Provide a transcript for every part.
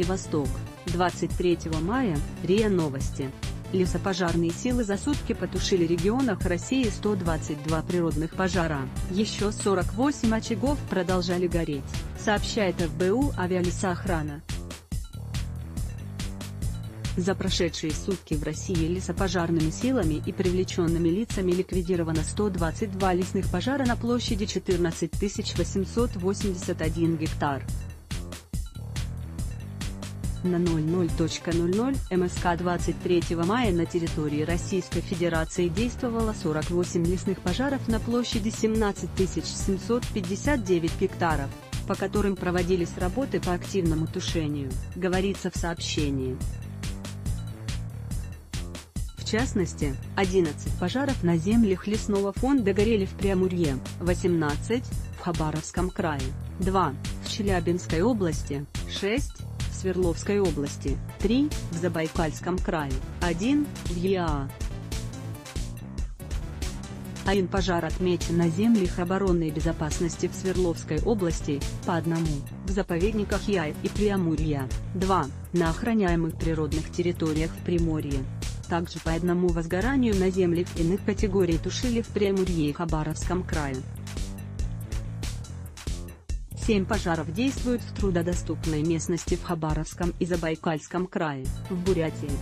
Владивосток, 23 мая, РИА Новости. Лесопожарные силы за сутки потушили в регионах России 122 природных пожара, еще 48 очагов продолжали гореть, сообщает ФБУ «Авиалесоохрана». За прошедшие сутки в России лесопожарными силами и привлеченными лицами ликвидировано 122 лесных пожара на площади 14 881 гектар. На 00:00 МСК 23 мая на территории Российской Федерации действовало 48 лесных пожаров на площади 17 759 гектаров, по которым проводились работы по активному тушению, говорится в сообщении. В частности, 11 пожаров на землях лесного фонда горели в Преамурье, 18 – в Хабаровском крае, 2 – в Челябинской области, 6 – в Свердловской области, 3 – в Забайкальском крае, 1 – в ЕА. Один пожар отмечен на землях оборонной безопасности в Свердловской области, по одному – в заповедниках Яй и Преамурья, 2 – на охраняемых природных территориях в Приморье. Также по одному возгоранию на землях иных категорий тушили в Преамурье и Хабаровском крае. 7 пожаров действуют в труднодоступной местности в Хабаровском и Забайкальском крае, в Бурятии.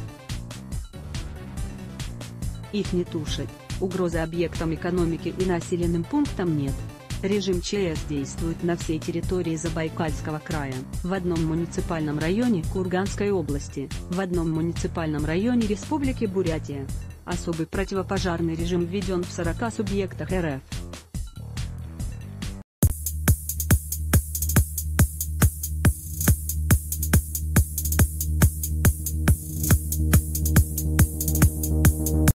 Их не тушат, угрозы объектам экономики и населенным пунктам нет. Режим ЧС действует на всей территории Забайкальского края, в одном муниципальном районе Курганской области, в одном муниципальном районе Республики Бурятия. Особый противопожарный режим введен в 40 субъектах РФ.